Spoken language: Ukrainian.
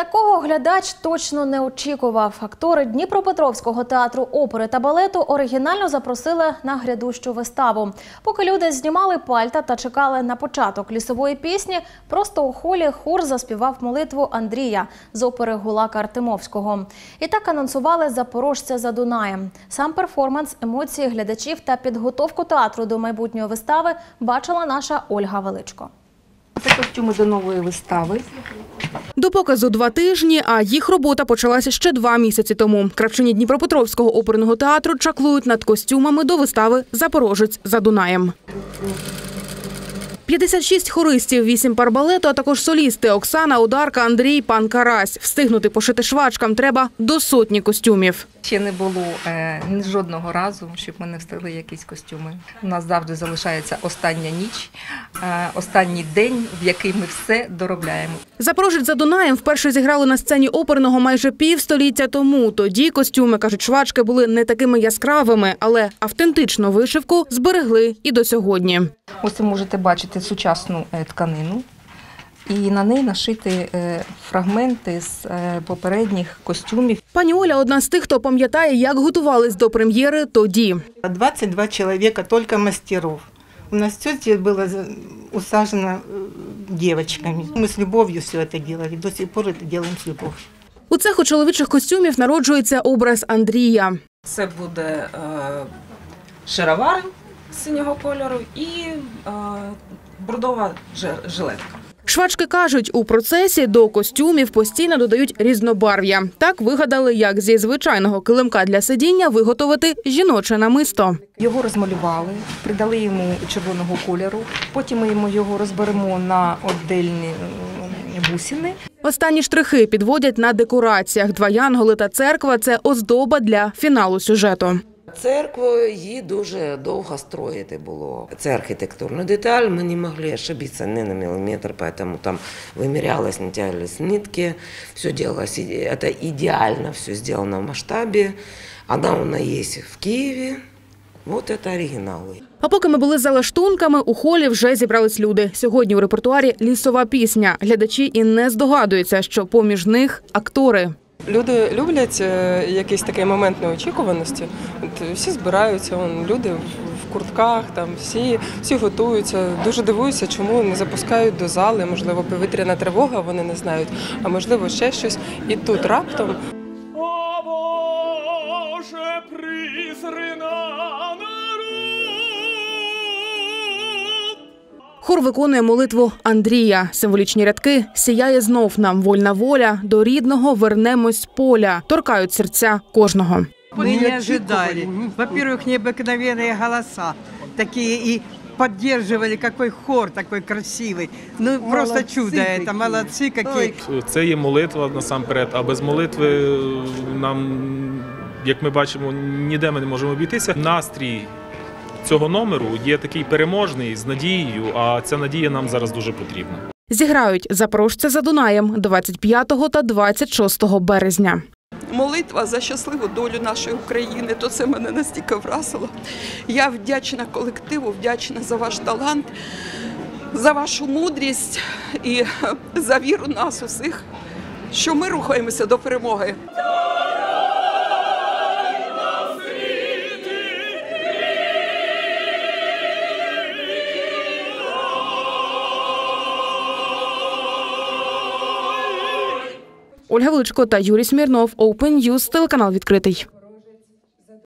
Такого глядач точно не очікував. Актори Дніпропетровського театру опери та балету оригінально запросили на грядущу виставу. Поки люди знімали пальта та чекали на початок лісової пісні, просто у холі хор заспівав молитву Андрія з опери Гулака Артемовського. І так анонсували «Запорожця за Дунаєм». Сам перформанс, емоції глядачів та підготовку театру до майбутньої вистави бачила наша Ольга Величко. Це костюми до нової вистави. До показу 2 тижні, а їх робота почалася ще 2 місяці тому. Кравчині Дніпропетровського оперного театру чаклують над костюмами до вистави «Запорожець за Дунаєм». 56 хористів, 8 пар балету, а також солісти – Оксана, Одарка, Андрій, пан Карась. Встигнути пошити швачкам треба до 100 костюмів. Ще не було жодного разу, щоб ми не встигли якісь костюми. У нас завжди залишається остання ніч, останній день, в який ми все доробляємо. «Запорожець за Дунаєм» вперше зіграли на сцені оперного майже півстоліття тому. Тоді костюми, кажуть швачки, були не такими яскравими, але автентичну вишивку зберегли і до сьогодні. Ось ви можете бачити сучасну тканину. І на неї нашити фрагменти з попередніх костюмів. Пані Оля – одна з тих, хто пам'ятає, як готувались до прем'єри тоді. 22 человека, только мастеров. У нас все здесь было усажено девочками. Мы с любовью все это делали, до сих пор это делаем с любовью. У цеху чоловічих костюмів народжується образ Андрія. Це буде шаровари синього кольору і бордова жилетка. Швачки кажуть, у процесі до костюмів постійно додають різнобарв'я. Так вигадали, як зі звичайного килимка для сидіння виготовити жіноче намисто. Його розмалювали, придали йому червоного кольору, потім ми його розберемо на отдельні бусини. Останні штрихи підводять на декораціях. 2 янголи та церква – це оздоба для фіналу сюжету. Церкву її дуже довго строїти було. Це архітектурна деталь, ми не могли ошибитися ні на міліметр, тому там вимірялось, натягувались нитки, все делалось, це ідеально все зроблено в масштабі. Вона у нас є в Києві, ось це оригінали. А поки ми були за лаштунками, у холі вже зібрались люди. Сьогодні у репертуарі лісова пісня. Глядачі і не здогадуються, що поміж них актори. Люди люблять якийсь такий момент неочікуваності. Всі збираються, люди в куртках, всі готуються. Дуже дивуюся, чому не запускають до зали, можливо, повітряна тривога, вони не знають, а можливо ще щось. І тут раптом. О, Боже, призри на народ! Хор виконує молитву Андрія. Символічні рядки «Сіяє знов нам вольна воля, до рідного вернемось з поля». Торкають серця кожного. Мы не ожидали. Во-первых, необыкновенные голоса. Такие и поддерживали, какой хор такой красивый. Ну, просто чудо это, молодцы какие. Це є молитва насамперед, а без молитви нам, як ми бачимо, ніде ми не можемо обійтися. Настрій цього номеру є такий переможний, з надією, а ця надія нам зараз дуже потрібна. Зіграють «Запорожця за Дунаєм» 25 та 26 березня. Молитва за щасливу долю нашої України, то це мене настільки вразило. Я вдячна колективу, вдячна за ваш талант, за вашу мудрість і за віру нас усіх, що ми рухаємося до перемоги. Ольга Величко та Юрій Смірнов, Open News, телеканал «Відкритий».